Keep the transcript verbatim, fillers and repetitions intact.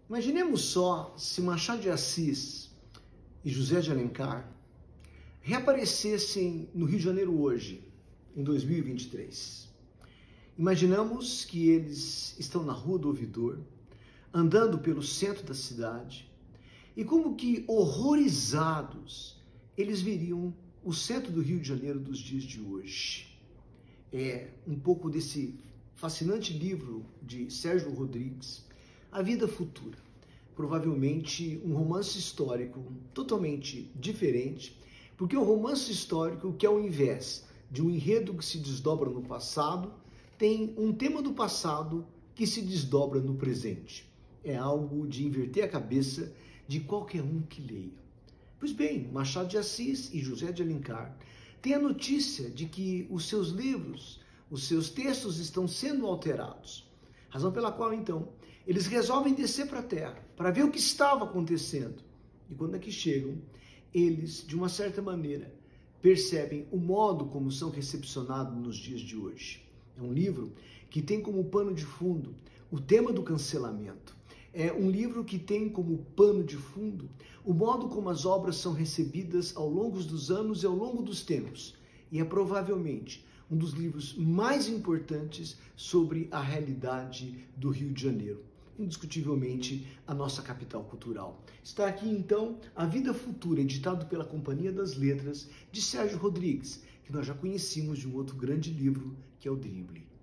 Imaginemos só se Machado de Assis e José de Alencar reaparecessem no Rio de Janeiro hoje, em dois mil e vinte e três. Imaginamos que eles estão na Rua do Ouvidor, andando pelo centro da cidade, e como que horrorizados eles viriam o centro do Rio de Janeiro dos dias de hoje. É um pouco desse fascinante livro de Sérgio Rodrigues, A Vida Futura. Provavelmente um romance histórico totalmente diferente, porque é um romance histórico que, ao invés de um enredo que se desdobra no passado, tem um tema do passado que se desdobra no presente. É algo de inverter a cabeça de qualquer um que leia. Pois bem, Machado de Assis e José de Alencar têm a notícia de que os seus livros, os seus textos estão sendo alterados. Razão pela qual, então, eles resolvem descer para a terra para ver o que estava acontecendo. E quando aqui chegam, eles, de uma certa maneira, percebem o modo como são recepcionados nos dias de hoje. É um livro que tem como pano de fundo o tema do cancelamento. É um livro que tem como pano de fundo o modo como as obras são recebidas ao longo dos anos e ao longo dos tempos. E é provavelmente um dos livros mais importantes sobre a realidade do Rio de Janeiro. Indiscutivelmente a nossa capital cultural. Está aqui então A Vida Futura, editado pela Companhia das Letras, de Sérgio Rodrigues, que nós já conhecemos de um outro grande livro, que é o Drible.